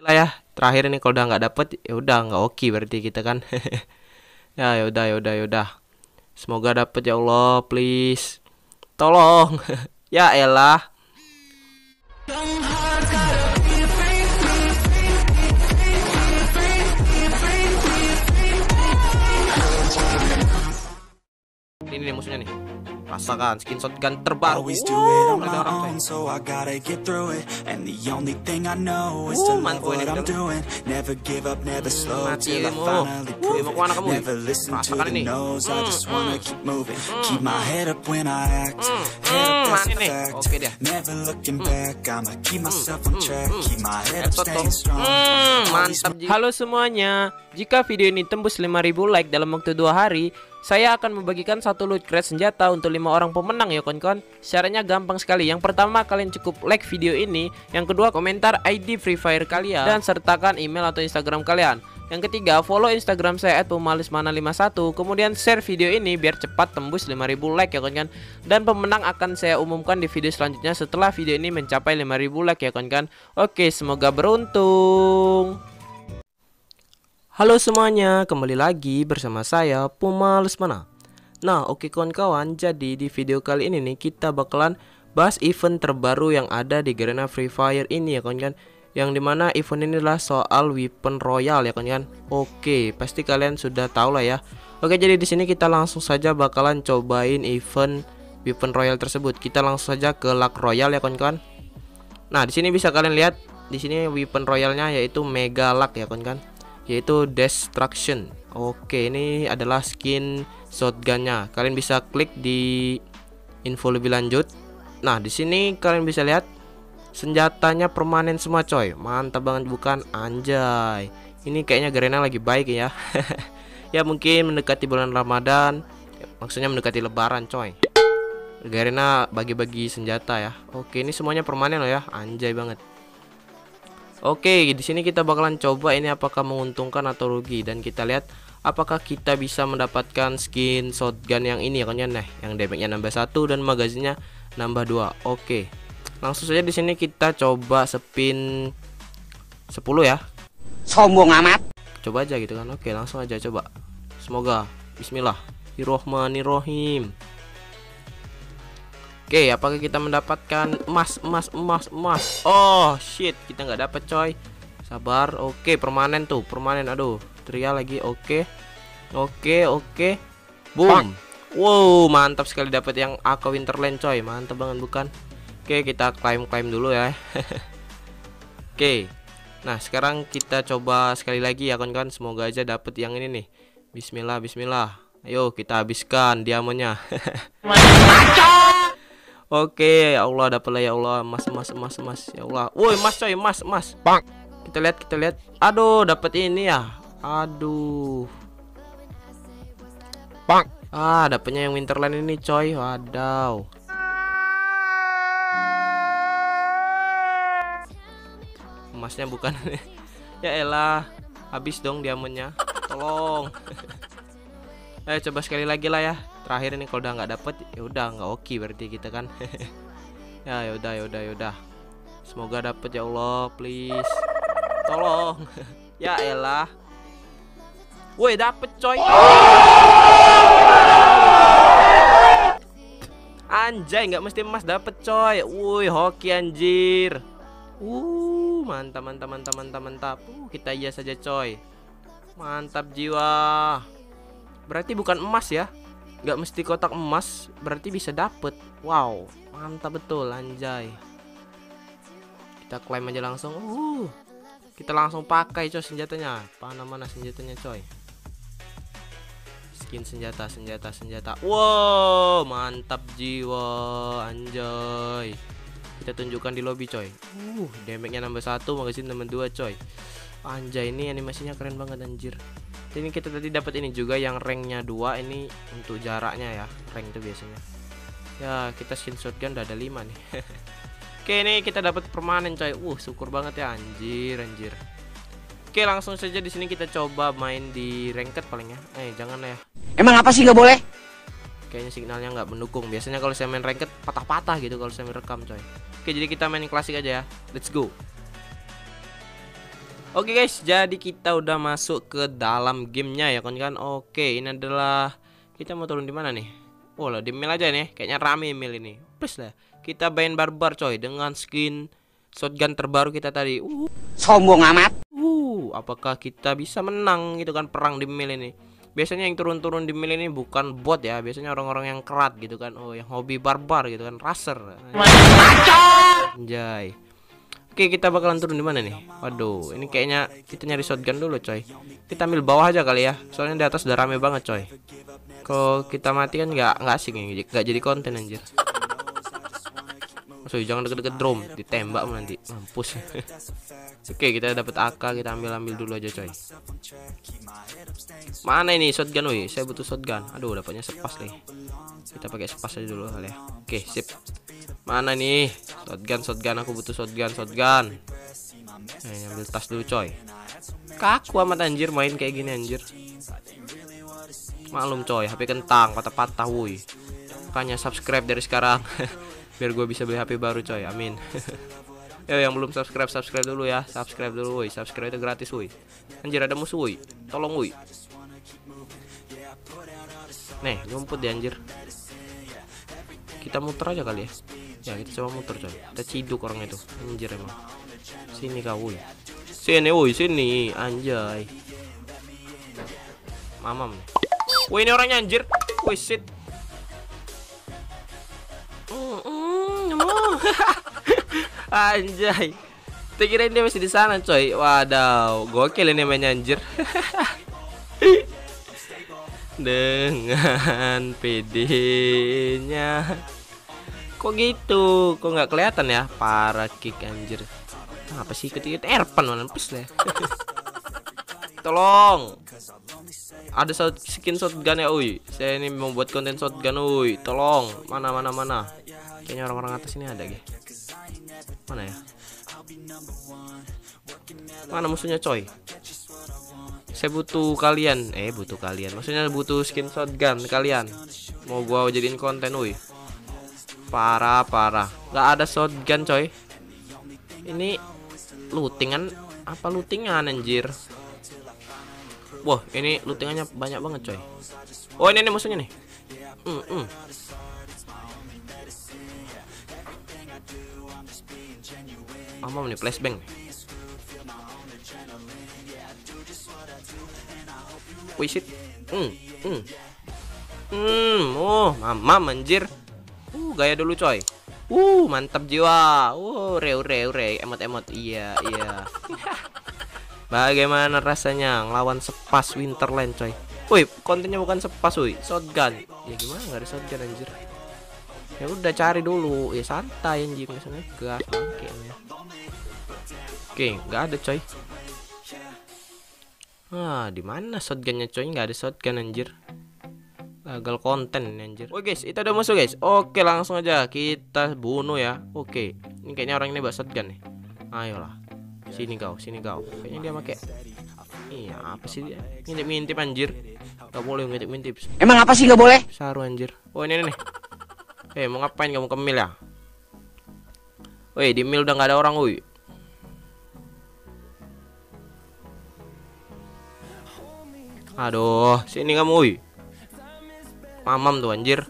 lah ya. Terakhir ini kalau udah nggak dapet ya udah nggak oke berarti kita kan. Ya udah. Semoga dapet ya Allah, please. Tolong. Ya elah. Ini nih musuhnya nih. Rasakan skin shotgun terbaru. Always do it on Ada my orang own, coy. so I gotta get through it. And the only thing I know is to love mantul ini what I'm dong. doing. Never give up, never slow Mati till I ilmu. finally prove Mau kemana kamu? it. Never listen to Rasakan the ini. no's, I just wanna keep moving. Keep my head up when I act. Head up, that's mati a nih. fact. Oke dia. Never looking back, I'ma keep myself on track. Keep my head up, Headshot dong. staying strong. Always Mantap. Halo semuanya. Jika video ini tembus 5.000 like dalam waktu 2 hari, saya akan membagikan satu loot crate senjata untuk 5 orang pemenang ya kawan-kawan. Syaratnya gampang sekali. Yang pertama, kalian cukup like video ini. Yang kedua, komentar ID Free Fire kalian dan sertakan email atau Instagram kalian. Yang ketiga, follow Instagram saya @pemalismana51. Kemudian share video ini biar cepat tembus 5.000 like ya kawan-kawan. Dan pemenang akan saya umumkan di video selanjutnya setelah video ini mencapai 5.000 like ya kawan-kawan. Oke, semoga beruntung. Halo semuanya, kembali lagi bersama saya Pemalis Mana. Nah, oke kawan-kawan, jadi di video kali ini nih kita bakalan bahas event terbaru yang ada di Garena Free Fire ini ya kawan-kawan. Yang dimana event ini adalah soal weapon royal ya kawan-kawan. Oke, pasti kalian sudah tahu lah ya. Oke, jadi di sini kita langsung saja bakalan cobain event weapon royal tersebut. Kita langsung saja ke luck royal ya kawan-kawan. Nah, di sini bisa kalian lihat di sini weapon royalnya yaitu mega luck ya kawan-kawan, yaitu destruction. Oke, ini adalah skin shotgunnya. Kalian bisa klik di info lebih lanjut. Nah, di sini kalian bisa lihat senjatanya permanen semua coy. Mantap banget bukan? Anjay. Ini kayaknya Garena lagi baik ya. Ya mungkin mendekati bulan Ramadan, maksudnya mendekati lebaran coy. Garena bagi-bagi senjata ya. Oke, ini semuanya permanen loh ya. Anjay banget. Oke, di sini kita bakalan coba ini apakah menguntungkan atau rugi, dan kita lihat apakah kita bisa mendapatkan skin shotgun yang ini ya kan ya. Nah, yang damage-nya nambah 1 dan magazinnya nambah 2. Oke. Langsung saja di sini kita coba spin 10 ya. Sombong amat. Coba aja gitu kan. Oke, langsung aja coba. Semoga bismillahirrohmanirrohim. Oke, apakah kita mendapatkan emas? Oh shit, kita nggak dapat coy. Sabar. Oke, permanen tuh, permanen. Aduh, trial lagi. Oke. Boom. Wow, mantap sekali dapat yang Aqua Winterland coy. Mantap banget bukan? Oke, kita climb dulu ya. Oke. Nah, sekarang kita coba sekali lagi ya kawan-kawan. Semoga aja dapat yang ini nih. Bismillah. Ayo kita habiskan diamonnya. Oke, ya Allah dapat lah ya Allah, emas ya Allah. Woi, emas coy, emas. Bang. Kita lihat. Aduh, dapat ini ya. Aduh. Bang. Dapatnya yang Winterland ini coy. Wadaw. Emasnya bukan. Ya elah, habis dong diamonnya. Tolong. Ayo coba sekali lagi lah ya. Terakhir ini kalau udah nggak dapet ya udah nggak oke berarti kita kan. Ya udah. Semoga dapet ya Allah, please. Tolong. Ya elah. Woi, dapet coy. Anjay, nggak mesti emas dapet coy. Woi, hoki anjir. Mantap. Kita iya saja coy. Mantap jiwa. Berarti bukan emas ya. Nggak mesti kotak emas, berarti bisa dapet. Wow, mantap betul anjay. Kita klaim aja langsung. Kita langsung pakai coy senjatanya. Mana senjatanya coy. Skin senjata. Wow, mantap jiwa anjay. Kita tunjukkan di lobby coy. Damage-nya nambah 1, magazine nambah 2 coy. Anjay, ini animasinya keren banget anjir. Ini kita tadi dapat ini juga yang ranknya 2, ini untuk jaraknya ya. Rank itu biasanya. Ya, kita skin shotgun udah ada 5 nih. Oke, ini kita dapat permanen coy. Syukur banget ya anjir. Oke, langsung saja di sini kita coba main di ranked paling ya. Jangan ya. Emang apa sih nggak boleh? Kayaknya signalnya nggak mendukung. Biasanya kalau saya main ranked patah-patah gitu kalau saya merekam coy. Oke, jadi kita main klasik aja ya. Let's go. Oke guys, jadi kita udah masuk ke dalam gamenya ya kan. Oke, ini adalah kita mau turun di mana nih? Oh lah, di mil aja nih. Kayaknya rame mil ini. Plus lah. Kita main barbar coy dengan skin shotgun terbaru kita tadi. Sombong amat. Apakah kita bisa menang gitu kan perang di mil ini? Biasanya yang turun-turun di mil ini bukan bot ya, biasanya orang-orang yang kerat gitu kan. Oh, yang hobi barbar gitu kan, raser. Anjay. Oke, kita bakalan turun di mana nih? Waduh, ini kayaknya kita nyari shotgun dulu, coy. Kita ambil bawah aja kali ya. Soalnya di atas udah rame banget, coy. Kalau kita mati kan nggak asik nih, nggak jadi konten anjir. Maksudnya jangan deket-deket drum, ditembak nanti, mampus. Oke, kita dapat AK, kita ambil dulu aja, coy. Mana ini shotgun, woi? Saya butuh shotgun. Aduh, dapatnya sepas nih. Kita pakai sepas aja dulu kali ya. Oke, sip. Mana nih shotgun, aku butuh shotgun. Ambil tas dulu coy. Kaku amat anjir main kayak gini anjir. Maklum coy, HP kentang patah-patah woi. Makanya subscribe dari sekarang. Biar gue bisa beli HP baru coy, amin. Yo, yang belum subscribe dulu ya. Subscribe dulu woi, subscribe itu gratis woi. Anjir ada musuh woi, tolong woi. Nih, ngumpet deh anjir. Kita muter aja kali ya. Ya kita coba muter coy. Kita ciduk orang itu. Anjir emang. Sini kau woi. Sini anjay. Mamam. Woi, ini orangnya anjir. Woi shit. Anjay. Kita kirain dia masih di sana coy. Wadaw, gokil ini mainnya anjir. Dengan PD-nya. Kok gitu? Kok nggak kelihatan ya? Para kick anjir. Apa sih ketika Erpan mana pes lah. Tolong. Ada skin shotgun ya, uy. Saya ini mau buat konten shotgun, uy. Tolong. Mana. Kayaknya orang-orang atas ini ada, gitu. Mana ya? Mana musuhnya, coy? Saya butuh kalian. Maksudnya butuh skin shotgun kalian. Mau gua jadiin konten, uy. Parah. Gak ada shotgun coy. Ini lootingan. Apa lootingan anjir? Wah, ini lootingannya banyak banget coy. Oh, ini musuhnya nih. Mamam nih, flashbang. Wih shit. Oh, mamam anjir. Gaya dulu coy. Mantap jiwa. Ure emot. Iya. Bagaimana rasanya ngelawan sepas Winterland coy. Woi, kontennya bukan sepas woi, shotgun. Ya gimana nggak ada shotgun anjir. Ya udah cari dulu. Ya santai anjir, misalnya gas ya. Oke, nggak ada coy. Di mana shotgunnya coy? Nggak ada shotgun anjir. Gagal konten anjir. Oke guys, itu udah musuh guys. Oke, langsung aja kita bunuh ya. Oke, ini kayaknya orang ini bawa shotgun nih. Ayolah, sini kau. Kayaknya dia pakai. Iya, apa sih dia? Ngintip anjir. Gak boleh ngintip. Emang apa sih gak boleh? Saru anjir. Oh, ini nih. Mau ngapain kamu ke mil ya? Woi, di mil udah nggak ada orang woi. Aduh, sini kamu woi. Mamam tuh anjir.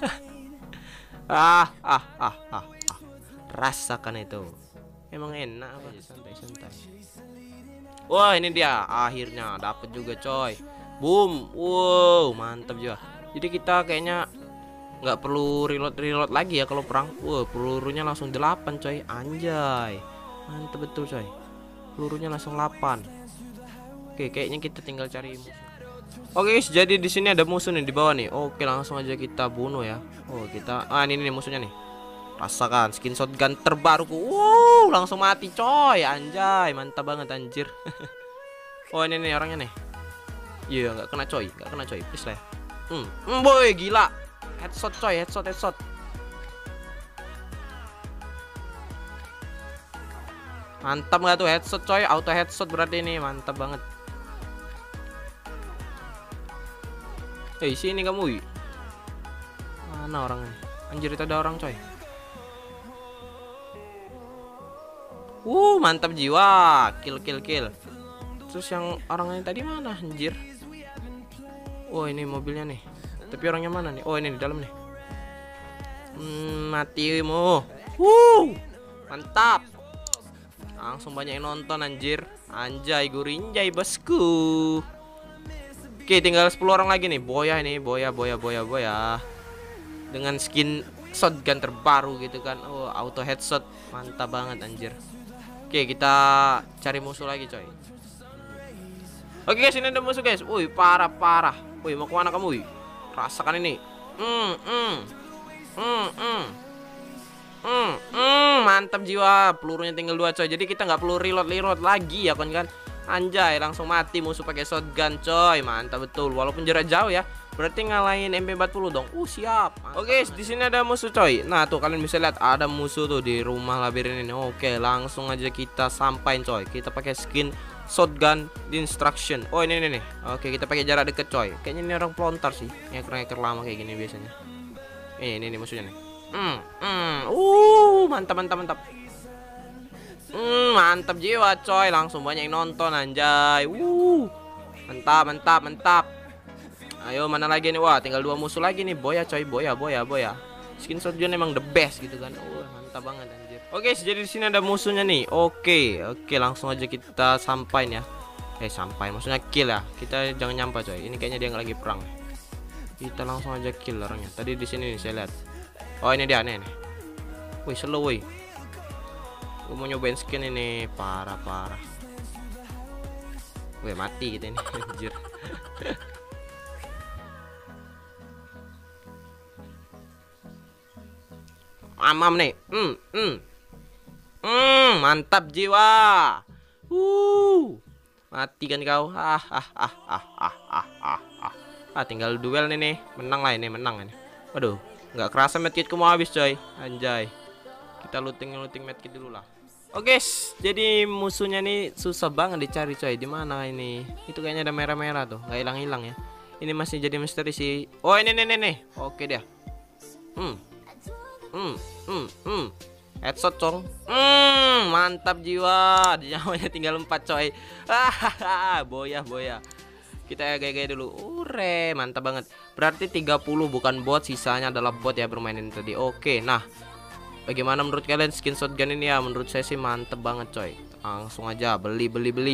Rasakan itu. Emang enak apa? Santai. Wah, ini dia. Akhirnya dapat juga coy. Boom. Wow, mantap juga. Jadi kita kayaknya nggak perlu reload lagi ya kalau perang. Pelurunya langsung 8 coy. Anjay. Mantap betul coy. Pelurunya langsung 8. Oke, kayaknya kita tinggal cari musuh. Oke guys, jadi di sini ada musuh nih di bawah nih. Oke, langsung aja kita bunuh ya. Ini nih musuhnya nih. Rasakan skin shotgun terbaruku. Langsung mati coy. Anjay, mantap banget anjir. Ini nih orangnya nih. Iya, nggak kena coy. Please lah. Boy, gila. Headshot coy, headshot. Mantap nggak tuh headshot coy? Auto headshot berarti ini mantap banget. Sini kamu. Mana orangnya? Anjir, itu ada orang coy. Mantap jiwa. Kill. Terus yang orangnya tadi mana anjir? Oh ini mobilnya nih. Tapi orangnya mana nih? Oh ini di dalam nih. Matimu. Mantap. Langsung banyak yang nonton anjir. Anjay gurinjay bosku. Oke tinggal 10 orang lagi nih. Boya ini. Boya. Dengan skin shotgun terbaru gitu kan. Oh auto headshot. Mantap banget anjir. Oke kita cari musuh lagi coy. Oke guys ini ada musuh guys. Wih parah. Wih mau kemana kamu? Wih rasakan ini. Mantap jiwa. Pelurunya tinggal 2 coy. Jadi kita nggak perlu reload lagi ya kan. Anjay langsung mati musuh pakai shotgun coy. Mantap betul. Walaupun jarak jauh ya. Berarti ngalahin MP40 dong. Siap. Oke, di sini ada musuh coy. Nah, tuh kalian bisa lihat ada musuh tuh di rumah labirin ini. Oke, langsung aja kita sampain coy. Kita pakai skin shotgun instruction. Oh, ini nih. Oke, kita pakai jarak deket coy. Kayaknya ini orang pelontar sih. Ngeker lama kayak gini biasanya. Ini musuhnya nih. Mantap. Mantap jiwa coy. Langsung banyak yang nonton anjay. Mantap. Ayo mana lagi nih? Wah tinggal 2 musuh lagi nih. Boya coy. Boya. Skin shotgun emang the best gitu kan. Mantap banget anjir. Oke jadi di sini ada musuhnya nih. Oke langsung aja kita sampain ya. Sampain maksudnya kill ya. Kita jangan nyampa coy. Ini kayaknya dia nggak lagi perang. Kita langsung aja kill orangnya. Tadi di sini nih saya lihat. Oh ini dia nih. Wih slow wih. Gue mau nyobain skin ini. Parah. Wih mati kita ini anjir. Amam nih. Mantap jiwa. Mati kan kau. Tinggal duel nih. Menang lah ini, menang ini. Waduh, nggak kerasa medkitku mau habis coy. Anjay. Kita looting medkit dulu lah. Oke, jadi musuhnya nih susah banget dicari coy. Di mana ini? Itu kayaknya ada merah-merah tuh, nggak hilang-hilang ya. Ini masih jadi misteri sih. Oh, ini nih. Oke dia. Headshot cong. Mantap jiwa. Nyawanya tinggal 4 coy. Boya. Kita gaya dulu. Mantap banget. Berarti 30 bukan bot, sisanya adalah bot ya bermainin tadi. Oke, nah. Bagaimana menurut kalian skin shotgun ini ya? Menurut saya sih mantep banget coy. Langsung aja beli.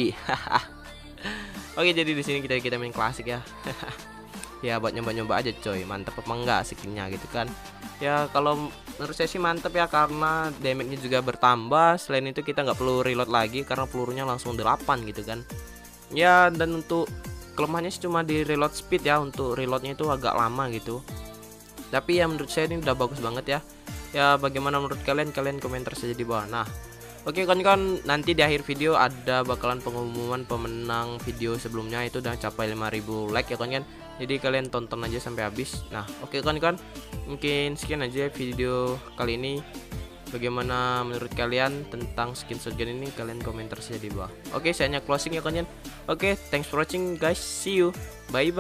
Oke, jadi di sini kita main klasik ya. Ya buat nyoba aja coy. Mantep apa enggak skinnya gitu kan. Ya kalau menurut saya sih mantep ya karena damage-nya juga bertambah. Selain itu kita nggak perlu reload lagi karena pelurunya langsung 8 gitu kan. Ya dan untuk kelemahannya sih cuma di reload speed ya. Untuk reloadnya itu agak lama gitu. Tapi ya menurut saya ini udah bagus banget ya. Ya bagaimana menurut kalian? Kalian komentar saja di bawah. Nah oke kan nanti di akhir video ada bakalan pengumuman pemenang video sebelumnya. Itu udah capai 5000 like ya kan. Jadi kalian tonton aja sampai habis. Nah oke kan mungkin sekian aja video kali ini. Bagaimana menurut kalian tentang skin shotgun ini? Kalian komentar saja di bawah. Oke saya hanya closing ya kan. Oke thanks for watching guys. See you. Bye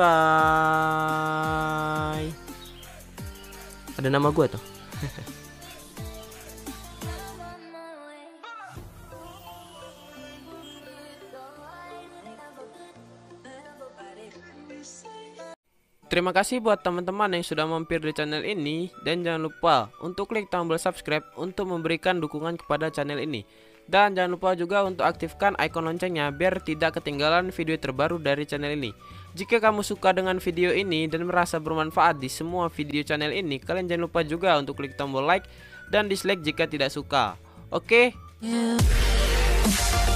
bye. Ada nama gue tuh. Terima kasih buat teman-teman yang sudah mampir di channel ini. Dan jangan lupa untuk klik tombol subscribe untuk memberikan dukungan kepada channel ini. Dan jangan lupa juga untuk aktifkan icon loncengnya biar tidak ketinggalan video terbaru dari channel ini. Jika kamu suka dengan video ini dan merasa bermanfaat di semua video channel ini, kalian jangan lupa juga untuk klik tombol like dan dislike jika tidak suka. Oke?